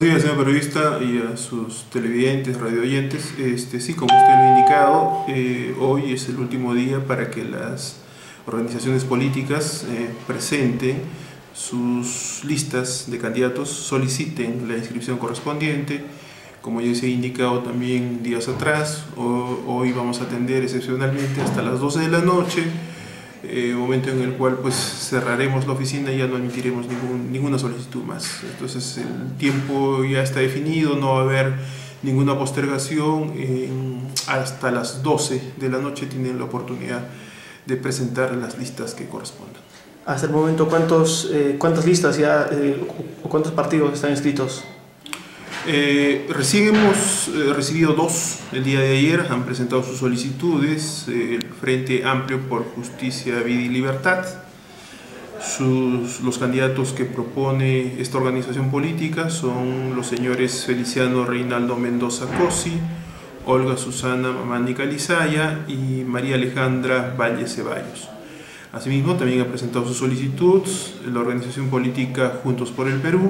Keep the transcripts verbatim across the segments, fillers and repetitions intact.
Buenos días, señor periodista, y a sus televidentes, radioyentes. Este, sí, como usted lo ha indicado, eh, hoy es el último día para que las organizaciones políticas eh, presenten sus listas de candidatos, soliciten la inscripción correspondiente. Como ya se ha indicado también días atrás, o, hoy vamos a atender excepcionalmente hasta las doce de la noche. Eh, momento en el cual pues cerraremos la oficina y ya no admitiremos ningún, ninguna solicitud más. Entonces el tiempo ya está definido, no va a haber ninguna postergación. Eh, hasta las doce de la noche tienen la oportunidad de presentar las listas que correspondan. Hasta el momento, ¿cuántos, eh, ¿cuántas listas ya eh, o cuántos partidos están inscritos? Eh, recién hemos eh, recibido dos el día de ayer, han presentado sus solicitudes, eh, el Frente Amplio por Justicia, Vida y Libertad. Sus, los candidatos que propone esta organización política son los señores Feliciano Reinaldo Mendoza Cosi, Olga Susana Mamani Calizaya y María Alejandra Valle Ceballos. Asimismo, también ha presentado su solicitud la organización política Juntos por el Perú,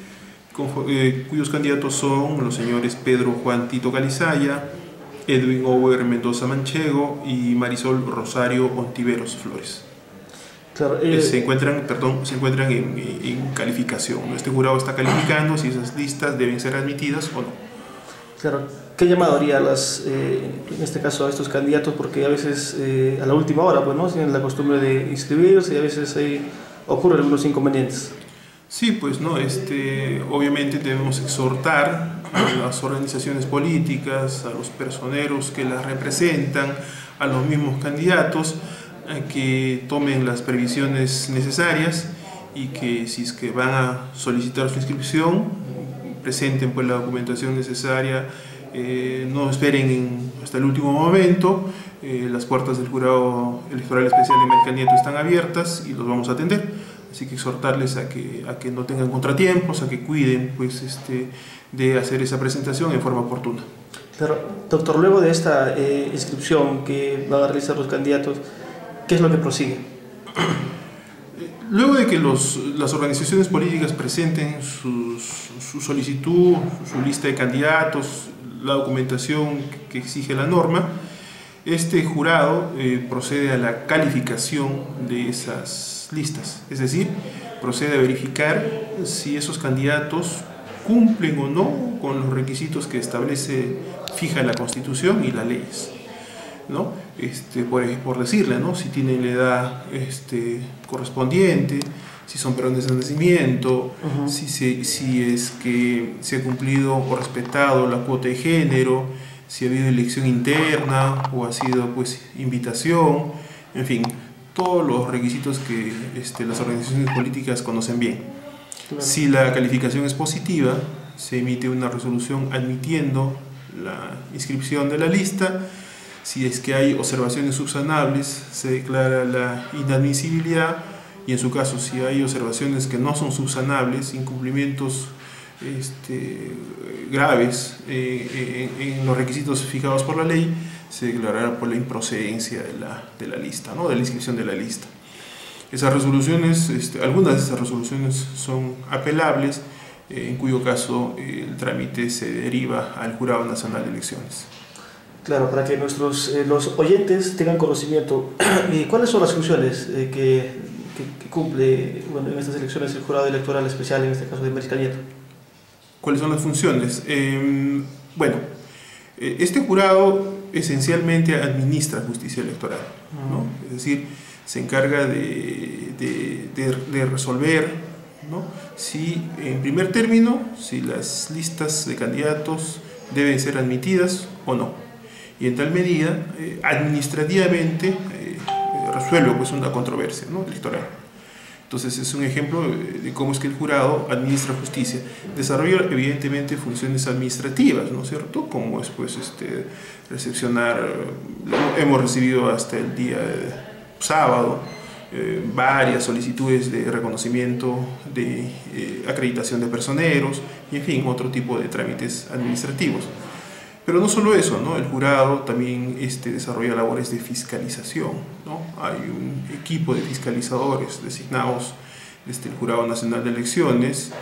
cuyos candidatos son los señores Pedro Juan Tito Calizaya, Edwin Ower Mendoza Manchego y Marisol Rosario Ontiveros Flores. Claro, eh, se encuentran, perdón, se encuentran en, en calificación. Este jurado está calificando si esas listas deben ser admitidas o no. Claro, ¿qué llamado haría a las, eh, en este caso a estos candidatos? Porque a veces eh, a la última hora pues, ¿no? tienen la costumbre de inscribirse y a veces ahí ocurren algunos inconvenientes. Sí, pues no, este, obviamente debemos exhortar a las organizaciones políticas, a los personeros que las representan, a los mismos candidatos, a que tomen las previsiones necesarias y que si es que van a solicitar su inscripción, presenten pues la documentación necesaria, eh, no esperen en, hasta el último momento. Eh, las puertas del Jurado Electoral Especial de Melca Nieto están abiertas y los vamos a atender. Así que exhortarles a que, a que no tengan contratiempos, a que cuiden pues, este, de hacer esa presentación en forma oportuna. Pero, doctor, luego de esta eh, inscripción que van a realizar los candidatos, ¿qué es lo que prosigue? Luego de que los, las organizaciones políticas presenten sus, su solicitud, su lista de candidatos, la documentación que exige la norma, este jurado eh, procede a la calificación de esas listas, es decir, procede a verificar si esos candidatos cumplen o no con los requisitos que establece, fija la Constitución y las leyes, ¿no? Este, por, por decirle, ¿no? Si tienen la edad este, correspondiente, si son peruanos de nacimiento, uh-huh. si, se, si es que se ha cumplido o respetado la cuota de género, si ha habido elección interna o ha sido pues invitación, en fin, todos los requisitos que este, las organizaciones políticas conocen bien. Claro. Si la calificación es positiva, se emite una resolución admitiendo la inscripción de la lista. Si es que hay observaciones subsanables, se declara la inadmisibilidad, y en su caso, si hay observaciones que no son subsanables, incumplimientos este, graves eh, en, en los requisitos fijados por la ley, se declarará por la improcedencia de la, de la lista, ¿no? de la inscripción de la lista. Esas resoluciones, este, algunas de esas resoluciones son apelables, eh, en cuyo caso eh, el trámite se deriva al Jurado Nacional de Elecciones. Claro, para que nuestros eh, los oyentes tengan conocimiento, ¿cuáles son las funciones eh, que, que, que cumple bueno, en estas elecciones el Jurado Electoral Especial, en este caso de Melca Nieto? ¿Cuáles son las funciones? Eh, bueno, eh, este jurado esencialmente administra justicia electoral, ¿no? Es decir, se encarga de, de, de, de resolver, ¿no? si, en primer término, si las listas de candidatos deben ser admitidas o no. Y en tal medida, eh, administrativamente, eh, resuelve pues, una controversia, ¿no? electoral. Entonces es un ejemplo de cómo es que el jurado administra justicia. Desarrolla evidentemente funciones administrativas, ¿no es cierto? Como es pues este, recepcionar, hemos recibido hasta el día de sábado eh, varias solicitudes de reconocimiento, de eh, acreditación de personeros y en fin, otro tipo de trámites administrativos. Pero no solo eso, ¿no? El jurado también este, desarrolla labores de fiscalización, ¿no? Hay un equipo de fiscalizadores designados desde el Jurado Nacional de Elecciones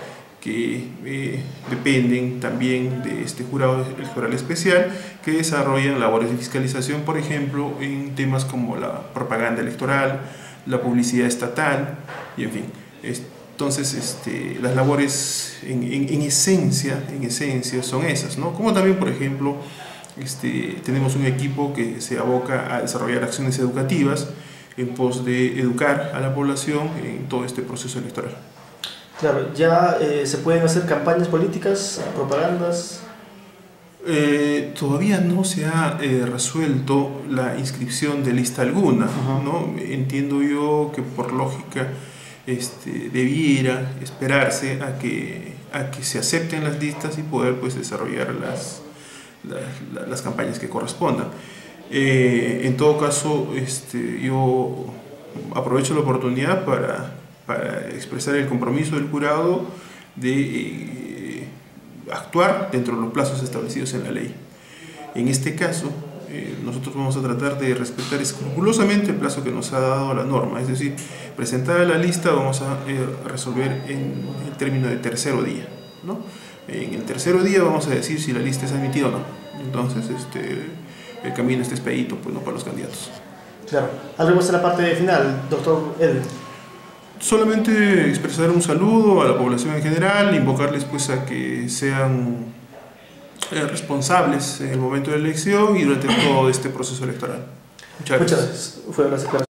que eh, dependen también de este jurado electoral especial, que desarrollan labores de fiscalización, por ejemplo, en temas como la propaganda electoral, la publicidad estatal, y en fin. Entonces, este, las labores en, en, en esencia, en esencia son esas, ¿no? Como también, por ejemplo, este, tenemos un equipo que se aboca a desarrollar acciones educativas en pos de educar a la población en todo este proceso electoral. Claro, ¿ya eh, se pueden hacer campañas políticas, propagandas? Eh, todavía no se ha eh, resuelto la inscripción de lista alguna, ¿no? Entiendo yo que por lógica este, debiera esperarse a que, a que se acepten las listas y poder pues, desarrollar las, las, las campañas que correspondan. Eh, en todo caso, este, yo aprovecho la oportunidad para, para expresar el compromiso del jurado de eh, actuar dentro de los plazos establecidos en la ley. En este caso, eh, nosotros vamos a tratar de respetar escrupulosamente el plazo que nos ha dado la norma, es decir, presentada la lista vamos a eh, resolver en el término de tercero día, ¿no? En el tercero día vamos a decir si la lista es admitida o no. Entonces, este, el camino está expedito, pues, ¿no? Para los candidatos. Claro. ¿Algo más en la parte final, doctor Edwin? Solamente expresar un saludo a la población en general, invocarles pues a que sean eh, responsables en el momento de la elección y durante todo este proceso electoral. Muchas gracias. Muchas gracias. Fue una